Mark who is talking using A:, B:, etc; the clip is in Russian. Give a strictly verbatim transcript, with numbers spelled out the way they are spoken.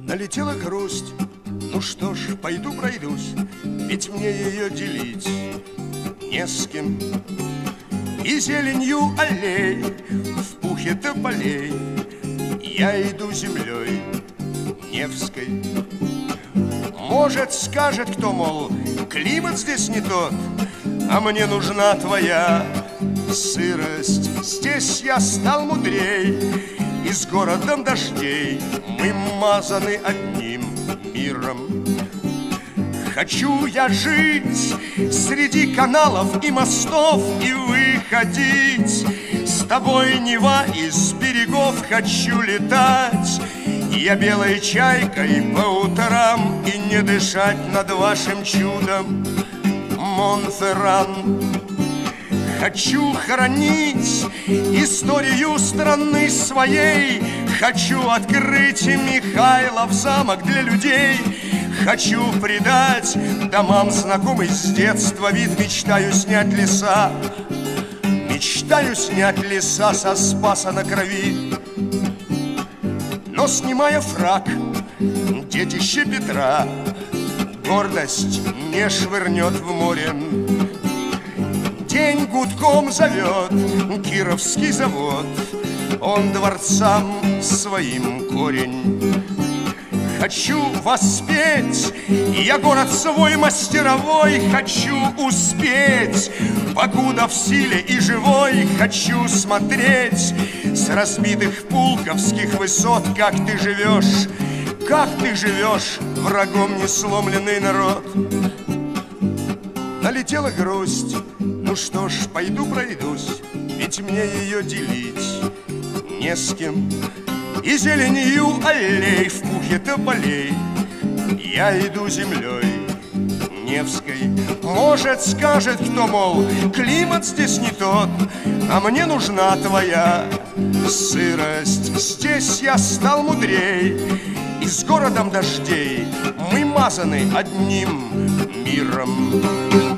A: Налетела грусть, ну что ж, пойду пройдусь, ведь мне ее делить не с кем. И зеленью аллей, в пухе тополей я иду землей Невской. Может, скажет кто, мол, климат здесь не тот, а мне нужна твоя сырость. Здесь я стал мудрей, и с городом дождей мы мазаны одним миром. Хочу я жить среди каналов и мостов и выходить с тобой, Нева, из берегов. Хочу летать я белой чайкой по утрам и не дышать над вашим чудом, Монферран. Хочу хранить историю страны своей, хочу открыть Михайлов замок для людей. Хочу придать домам знакомый с детства вид. Мечтаю снять леса, мечтаю снять леса со Спаса на Крови. Но снимая фрак, детище Петра гордость не швырнет в море. День гудком зовет Кировский завод, он дворцам своим корень. Хочу воспеть я город свой мастеровой, хочу успеть, покуда в силе и живой. Хочу смотреть с разбитых пулковских высот, как ты живешь, как ты живешь, врагом не сломленный народ. Налетела грусть, ну что ж, пойду пройдусь, ведь мне ее делить не с кем. И зеленью аллей, в пухе тополей я иду землей Невской. Может, скажет кто, мол, климат здесь не тот, а мне нужна твоя сырость. Здесь я стал мудрей, и с городом дождей мы мазаны одним миром.